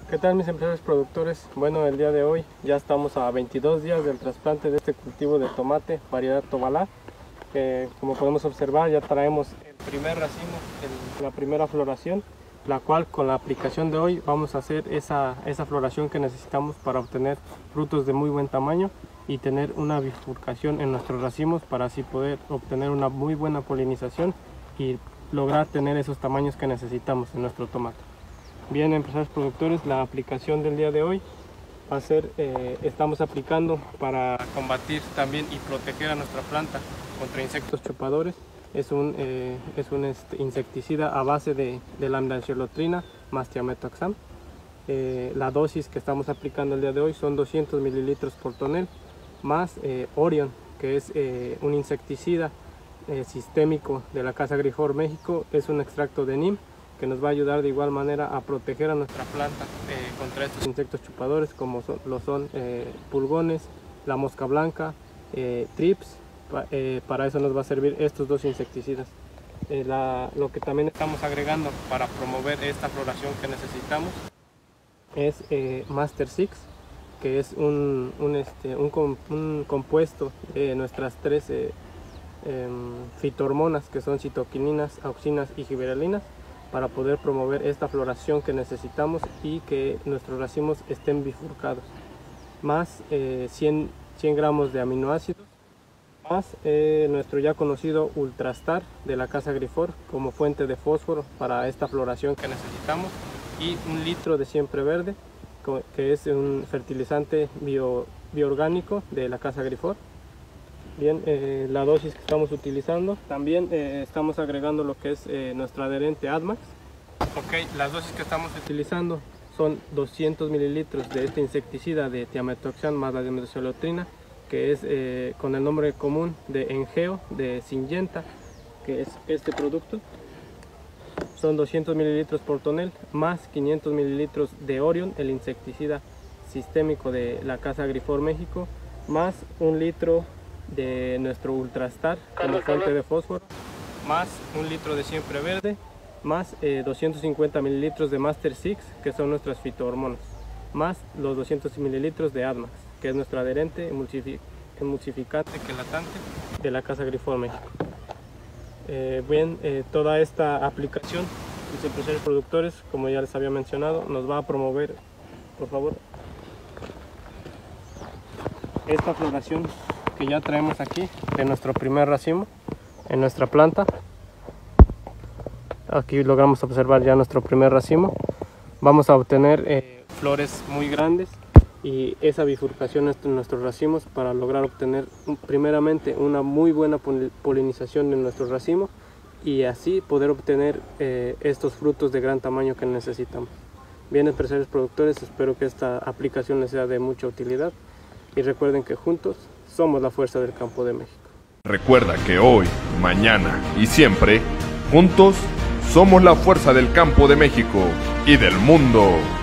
¿Qué tal, mis empresarios productores? Bueno, el día de hoy ya estamos a 22 días del trasplante de este cultivo de tomate, variedad Tobalá, que como podemos observar ya traemos el primer racimo, la primera floración, la cual con la aplicación de hoy vamos a hacer esa floración que necesitamos para obtener frutos de muy buen tamaño y tener una bifurcación en nuestros racimos para así poder obtener una muy buena polinización y lograr tener esos tamaños que necesitamos en nuestro tomate. Bien, empresarios productores, la aplicación del día de hoy va a ser, estamos aplicando para combatir también y proteger a nuestra planta contra insectos chupadores. Es un insecticida a base de lambda-enchalotrina más thiamethoxam. La dosis que estamos aplicando el día de hoy son 200 mililitros por tonel más Orion, que es un insecticida sistémico de la Casa Grifor México. Es un extracto de NIM que nos va a ayudar de igual manera a proteger a nuestra planta contra estos insectos chupadores como son pulgones, la mosca blanca, trips. Para eso nos va a servir estos dos insecticidas. Lo que también estamos agregando para promover esta floración que necesitamos es Master 6, que es un compuesto de nuestras tres fitohormonas, que son citoquininas, auxinas y gibberelinas, para poder promover esta floración que necesitamos y que nuestros racimos estén bifurcados, más 100 gramos de aminoácidos, más nuestro ya conocido Ultrastar de la Casa Grifor como fuente de fósforo para esta floración que necesitamos, y 1 litro de siempre verde, que es un fertilizante bioorgánico de la Casa Grifor. Bien, la dosis que estamos utilizando, también estamos agregando lo que es nuestro adherente Admax. Las dosis que estamos utilizando son 200 mililitros de este insecticida de thiamethoxam más la lambda-enchalotrina, que es con el nombre común de Engeo de Syngenta, que es este producto. Son 200 mililitros por tonel más 500 mililitros de Orion, el insecticida sistémico de la Casa Grifor México, más 1 litro de nuestro Ultrastar como fuente de fósforo, más 1 litro de siempre verde, más 250 mililitros de Master 6, que son nuestras fitohormonas, más los 200 mililitros de Admax, que es nuestro adherente emulsificante quelatante de la Casa Grifor México. Toda esta aplicación, mis empresarios productores, como ya les había mencionado, nos va a promover, por favor, esta floración que ya traemos aquí de nuestro primer racimo en nuestra planta. Aquí logramos observar ya nuestro primer racimo. Vamos a obtener flores muy grandes y esa bifurcación en nuestros racimos para lograr obtener primeramente una muy buena polinización en nuestro racimo y así poder obtener estos frutos de gran tamaño que necesitamos. Bien, empresarios productores, espero que esta aplicación les sea de mucha utilidad y recuerden que juntos somos la fuerza del campo de México. Recuerda que hoy, mañana y siempre, juntos somos la fuerza del campo de México y del mundo.